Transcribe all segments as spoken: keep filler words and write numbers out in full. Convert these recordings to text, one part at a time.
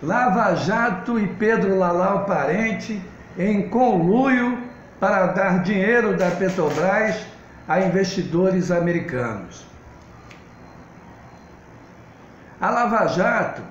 Lava Jato e Pedro Lalau Parente em conluio para dar dinheiro da Petrobras a investidores americanos. A Lava Jato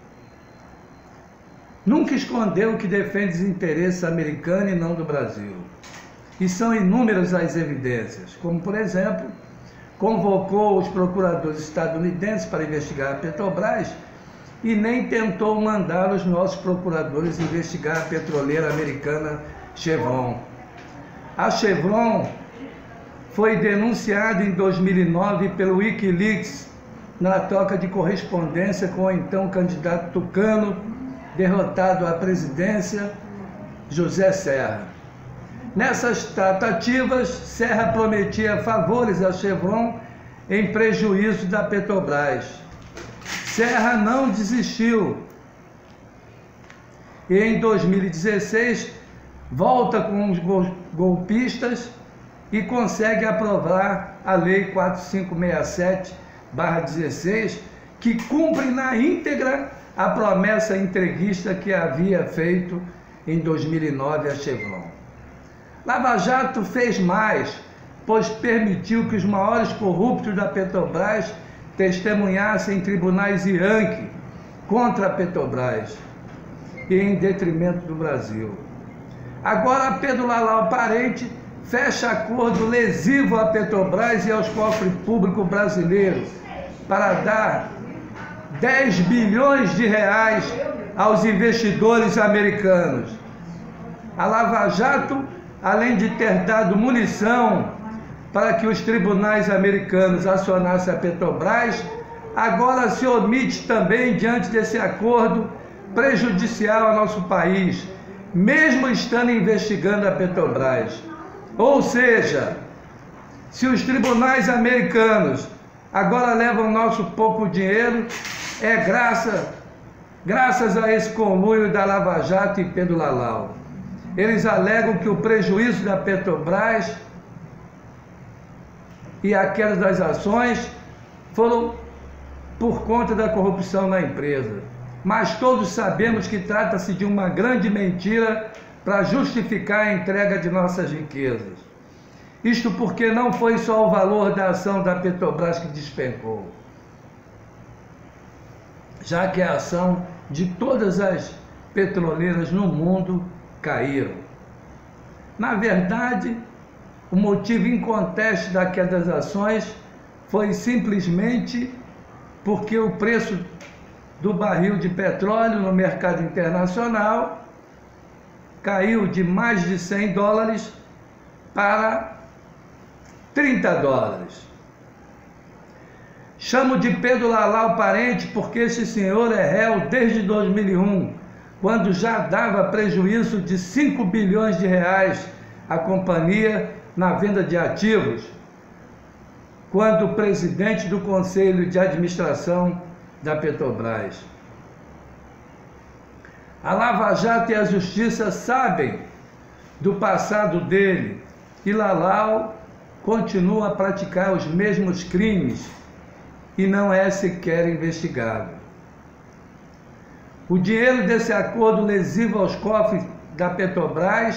nunca escondeu que defende os interesses americanos e não do Brasil. E são inúmeras as evidências, como, por exemplo, convocou os procuradores estadunidenses para investigar a Petrobras e nem tentou mandar os nossos procuradores investigar a petroleira americana Chevron. A Chevron foi denunciada em dois mil e nove pelo Wikileaks na troca de correspondência com o então candidato tucano derrotado à presidência, José Serra. Nessas tratativas, Serra prometia favores à Chevron em prejuízo da Petrobras. Serra não desistiu e em dois mil e dezesseis volta com os golpistas e consegue aprovar a Lei quatro mil quinhentos e sessenta e sete barra dezesseis, que cumpre na íntegra a promessa entreguista que havia feito em dois mil e nove a Chevron. Lava Jato fez mais, pois permitiu que os maiores corruptos da Petrobras testemunhassem em tribunais Yankee contra a Petrobras e em detrimento do Brasil. Agora Pedro Lalau Parente fecha acordo lesivo à Petrobras e aos cofres públicos brasileiros para dar dez bilhões de reais aos investidores americanos. A Lava Jato, além de ter dado munição para que os tribunais americanos acionassem a Petrobras, agora se omite também diante desse acordo prejudicial ao nosso país, mesmo estando investigando a Petrobras. Ou seja, se os tribunais americanos agora levam nosso pouco dinheiro, é graças, graças a esse conluio da Lava Jato e Pedro Lalau. Eles alegam que o prejuízo da Petrobras e a queda das ações foram por conta da corrupção na empresa. Mas todos sabemos que trata-se de uma grande mentira para justificar a entrega de nossas riquezas. Isto porque não foi só o valor da ação da Petrobras que despencou, já que a ação de todas as petroleiras no mundo caíram. Na verdade, o motivo inconteste da queda das ações foi simplesmente porque o preço do barril de petróleo no mercado internacional caiu de mais de cem dólares para trinta dólares. Chamo de Pedro Lalau Parente porque este senhor é réu desde dois mil e um, quando já dava prejuízo de cinco bilhões de reais à companhia na venda de ativos, quando presidente do Conselho de Administração da Petrobras. A Lava Jato e a Justiça sabem do passado dele e Lalau continua a praticar os mesmos crimes e não é sequer investigado. O dinheiro desse acordo lesivo aos cofres da Petrobras,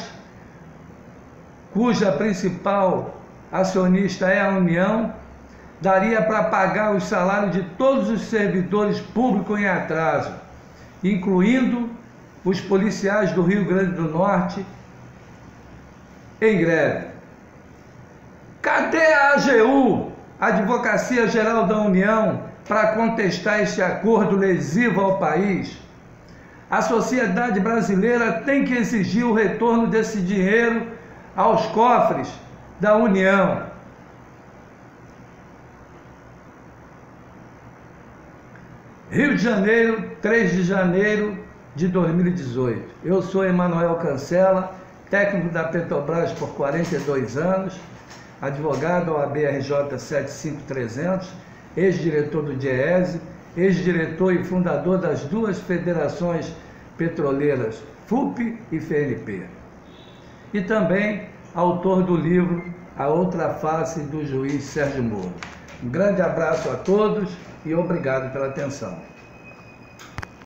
cuja principal acionista é a União, daria para pagar os salários de todos os servidores públicos em atraso, incluindo os policiais do Rio Grande do Norte em greve. Cadê a A G U, Advocacia Geral da União, para contestar este acordo lesivo ao país? A sociedade brasileira tem que exigir o retorno desse dinheiro aos cofres da União. Rio de Janeiro, três de janeiro de dois mil e dezoito. Eu sou Emanuel Cancela, técnico da Petrobras por quarenta e dois anos, advogado O A B R J sete cinco trezentos, ex-diretor do DIEESE, ex-diretor e fundador das duas federações petroleiras, F U P e F N P. E também autor do livro A Outra Face do Juiz Sérgio Moro. Um grande abraço a todos e obrigado pela atenção.